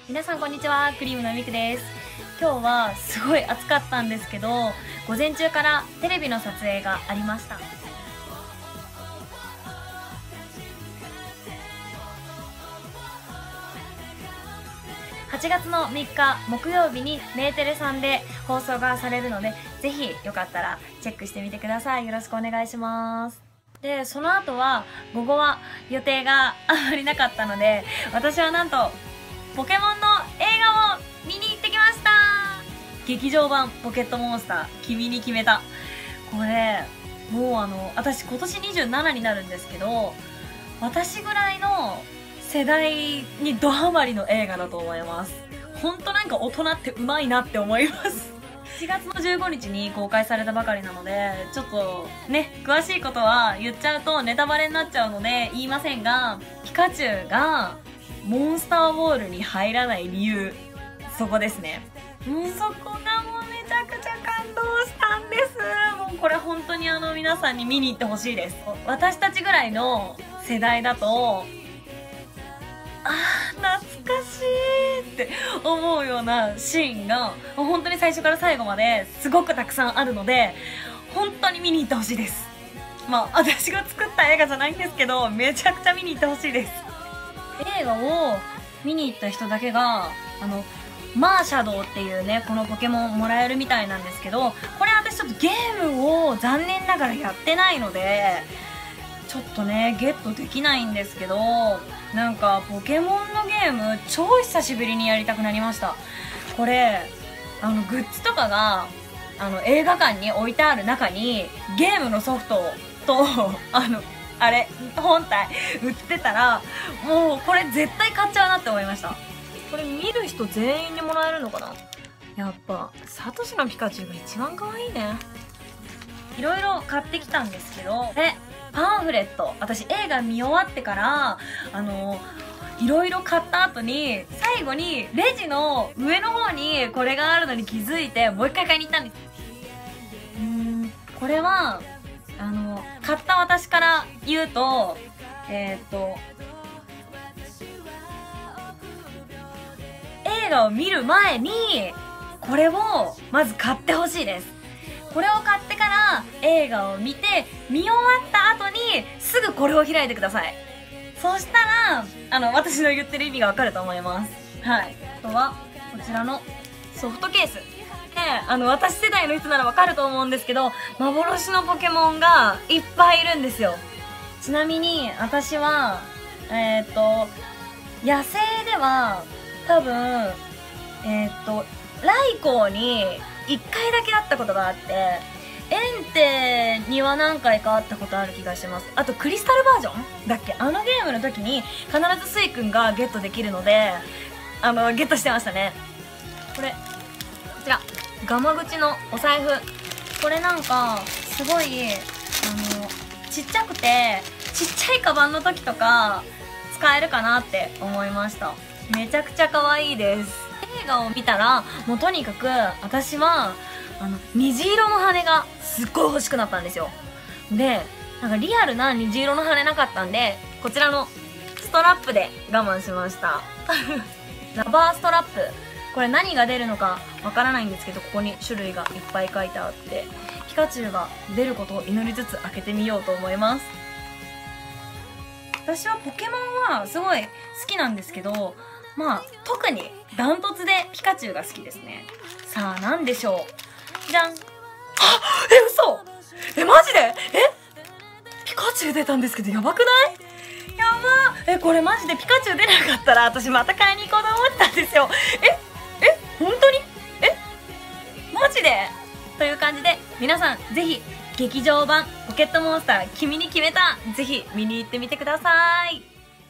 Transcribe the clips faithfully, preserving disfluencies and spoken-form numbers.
皆さんこんにちは、クリームのみくです。今日はすごい暑かったんですけど、午前中からテレビの撮影がありました。はちがつのみっか木曜日にメーテレさんで放送がされるので、ぜひよかったらチェックしてみてください。よろしくお願いします。で、その後は午後は予定があまりなかったので、私はなんとポケモンの映画を見に行ってきました。劇場版ポケットモンスター君に決めた。これもうあの私今年にじゅうななになるんですけど、私ぐらいの世代にドハマりの映画だと思います。ほんとなんか大人ってうまいなって思いますしちがつのじゅうごにちに公開されたばかりなので、ちょっとね詳しいことは言っちゃうとネタバレになっちゃうので言いませんが、ピカチュウがモンスターボールに入らない理由、そこですね。もうそこがもうめちゃくちゃ感動したんです。もうこれ本当にあの皆さんに見に行ってほしいです。私たちぐらいの世代だと、あー懐かしいって思うようなシーンが本当に最初から最後まですごくたくさんあるので、本当に見に行ってほしいです。まあ私が作った映画じゃないんですけど、めちゃくちゃ見に行ってほしいです。映画を見に行った人だけがあのマーシャドウっていうねこのポケモンもらえるみたいなんですけど、これ私ちょっとゲームを残念ながらやってないのでちょっとねゲットできないんですけど、なんかポケモンのゲーム超久しぶりにやりたくなりました。これあのグッズとかがあの映画館に置いてある中にゲームのソフトとあのあれ本体売ってたら、もうこれ絶対買っちゃうなって思いました。これ見る人全員にもらえるのかな。やっぱサトシのピカチュウが一番可愛いね。いろいろ買ってきたんですけど、えパンフレット、私映画見終わってからあのいろいろ買った後に最後にレジの上の方にこれがあるのに気づいてもう一回買いに行ったんです。うーんこれはあの買った私から言うと、えー、っと映画を見る前にこれをまず買ってほしいです。これを買ってから映画を見て、見終わった後にすぐこれを開いてください。そしたらあの私の言ってる意味がわかると思います。はい。あとはこちらのソフトケースで、あの私世代の人ならわかると思うんですけど、幻のポケモンがいっぱいいるんですよ。ちなみに私はえっと野生では多分えっとライコーにいっかいだけ会ったことがあって、エンテには何回か会ったことある気がします。あとクリスタルバージョンだっけ、あのゲームの時に必ずスイくんがゲットできるので、あのゲットしてましたね。これこちらガマ口のお財布、これなんかすごいあのちっちゃくてちっちゃいカバンの時とか使えるかなって思いました。めちゃくちゃ可愛いです。映画を見たらもうとにかく私はあの虹色の羽がすっごい欲しくなったんですよ。でなんかリアルな虹色の羽なかったんで、こちらのストラップで我慢しましたラバーストラップ、これ何が出るのかわからないんですけど、ここに種類がいっぱい書いてあって、ピカチュウが出ることを祈りつつ開けてみようと思います。私はポケモンはすごい好きなんですけど、まあ特にダントツでピカチュウが好きですね。さあ何でしょう。じゃん。あ、え嘘、えマジで、えピカチュウ出たんですけどやばくない？やば。えこれマジでピカチュウ出なかったら私また買いに行こうと思ってたんですよ。ええ本当にえマジでという感じで、皆さんぜひ劇場版ポケットモンスター君に決めた、ぜひ見に行ってみてください。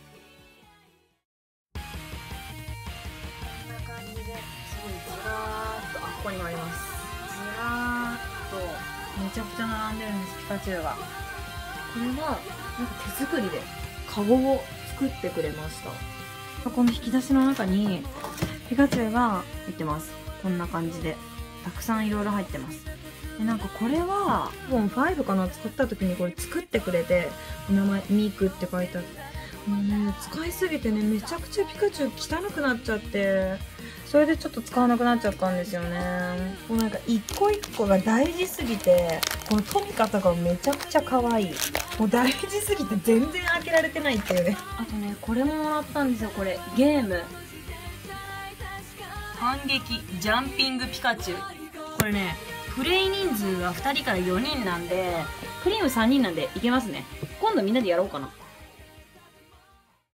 ここにもあります。ずらーっとめちゃくちゃ並んでるんです、ピカチュウが。これはなんか手作りでカゴを作ってくれました。この引き出しの中にピカチュウが入ってます。こんな感じでたくさんいろいろ入ってます。でなんかこれはボンファイブかな、作った時にこれ作ってくれて、お名前ミークって書いてあって、 もうね、使いすぎてね、めちゃくちゃピカチュウ汚くなっちゃって、それでちょっと使わなくなっちゃったんですよね。もうなんか一個一個が大事すぎて、このトミカとかめちゃくちゃ可愛い。もう大事すぎて全然開けられてないっていうね。あとね、これももらったんですよ、これ。ゲーム。反撃ジャンピングピカチュウ。これね、プレイ人数がふたりからよにんなんで、クリームさんにんなんでいけますね。今度みんなでやろうかな。